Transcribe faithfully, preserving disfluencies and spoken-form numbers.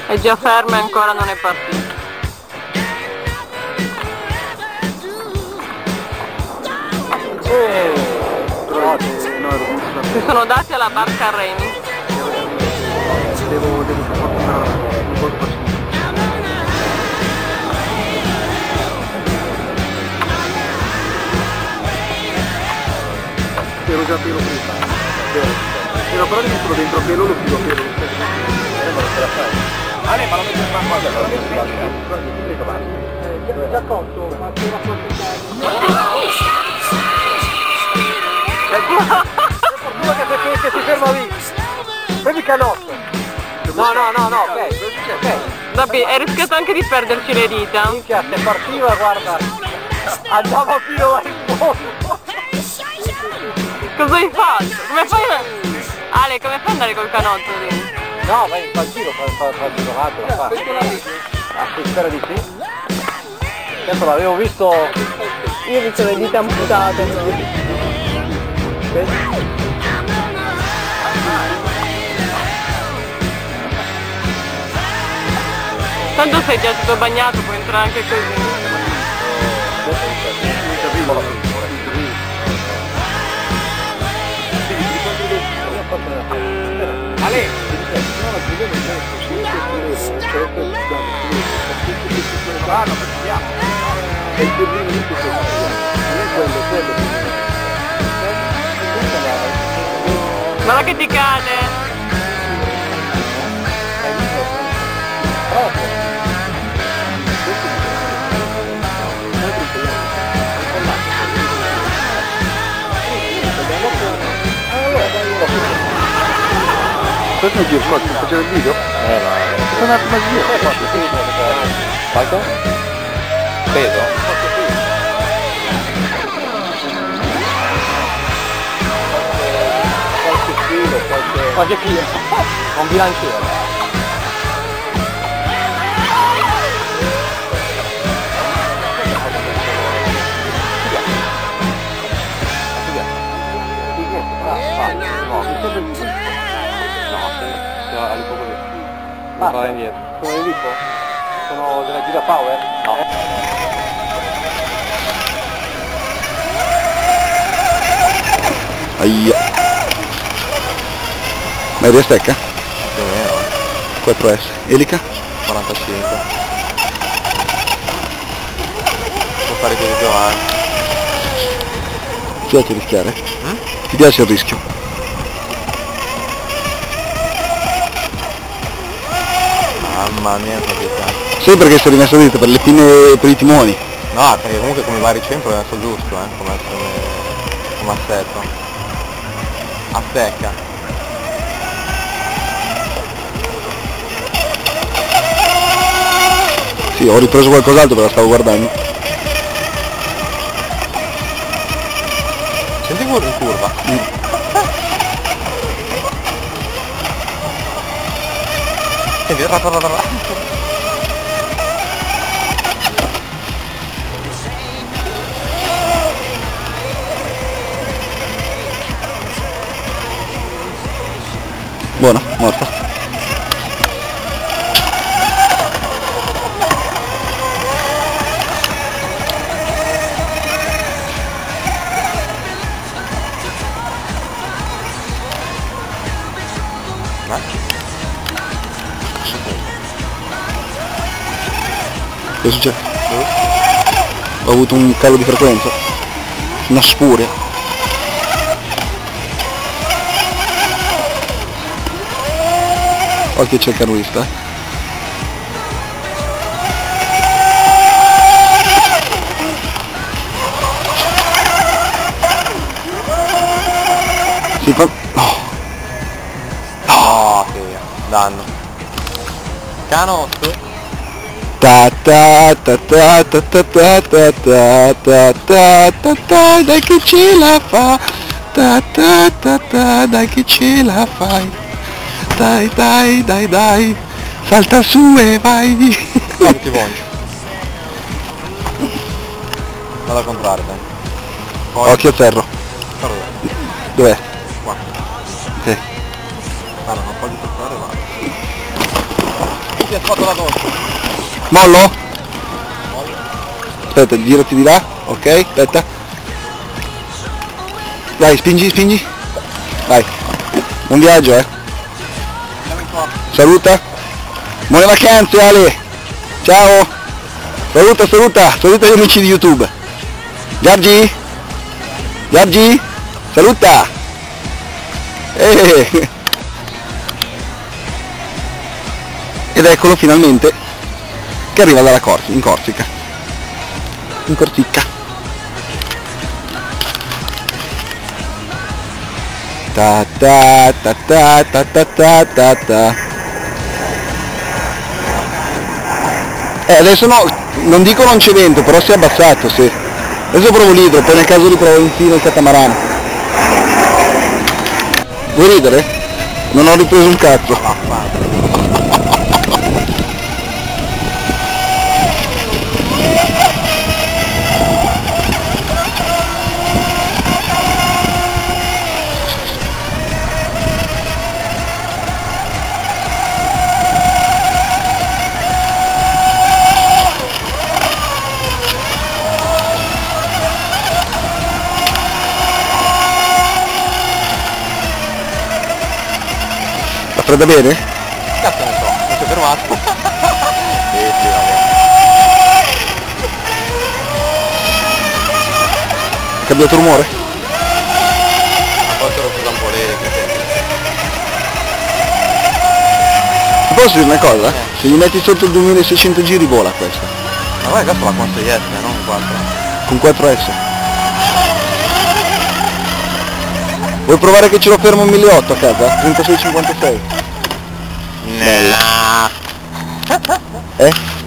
È già ferma e ancora non è partita. Si sono dati alla barca a remi. Devo, devo fare un po' di ero già pieno prima. Ero però di metterlo dentro pelo, lo chiudo pelo. Eh, ma non ce la fai. Ale, ma lo metto in mano qua, lo metto in mano. Già cotto, ma c'era fortuna che, che si ferma lì. Prendi canotto. No, no, no, no, ok, ok. Dabbi, hai rischiato anche di perderci le dita. Minchia, se partiva, guarda, andava fino là in fondo. Cosa hai fatto? Come fai a... Ale, come fai ad andare col canotto lì? No, vai in giro, fa il girovato, la fa. Ah, si spera di sì. Adesso l'avevo visto... Io ho visto le dita amputate. Tanto sei già tutto bagnato, puoi entrare anche così. Ale! Guarda che ti cade! Questo è il giro, sto facendo il video? Eh no. Sono andato a giro. Quanto? Peso? Qualche chilo, qualche... Qualche chilo. Un bilanciere. Ah, sono indietro. Sono in Lippo? Sono della Gira Power? No. Aia. Media stecca? Più o meno. quattro S. Elica? quarantacinque. Può fare così più avanti. Ti piace rischiare? Mm? Ti piace il rischio? Mamma mia, capita. Sì, perché sei rimesso dentro per le pinne per i timoni. No, perché comunque come vari centro è messo giusto, eh, come, come assetto. A secca. Sì, ho ripreso qualcos'altro, però stavo guardando. Senti in curva. Mm. Senti, ra, ra, ra, ra. Buona, morta. Che succede? Ho avuto un calo di frequenza, una spuria. Occhio c'è il canoista. Si fa... No! No, che danno. Canotto. Ta ta ta ta ta ta ta ta ta ta ta ta ta, dai che ce la fa, ta ta ta ta, dai che ce la fai, dai dai dai dai, salta su e vai. Non ti voglio. Vado a comprare, dai. Poi... Occhio a ferro. Dov'è? Qua. Sì. Allora, un po' di comprare, va. si è fatto la doccia. Mollo? Aspetta, girati di là, ok, aspetta. Dai, spingi, spingi. Vai. Buon viaggio, eh. Saluta. Buone vacanze, Ale. Ciao. Saluta, saluta, saluta gli amici di YouTube. Giorgi? Giorgi? Saluta. Eh. Ed eccolo finalmente che arriva dalla Corsica, in Corsica. In Corsica. Ta ta ta ta ta ta ta ta ta. Eh adesso no, non dico non c'è vento, però si è abbassato, sì. Adesso provo l'idro, poi nel caso riprovo infine il catamarano. Vuoi ridere? Non ho ripreso un cazzo. Fredda bene? Cazzo ne so, non si è fermato. Sì, sì, vabbè. È cambiato rumore? Forse ero preso un po' le... Ti posso dire una cosa? Se gli metti sotto il duemilaseicento giri vola questa. Ma guarda, cazzo la con sei S, non un quattro. Con quattro S. Vuoi provare che ce lo fermo a milleottocento a casa? trentasei cinquantasei. No. Eh?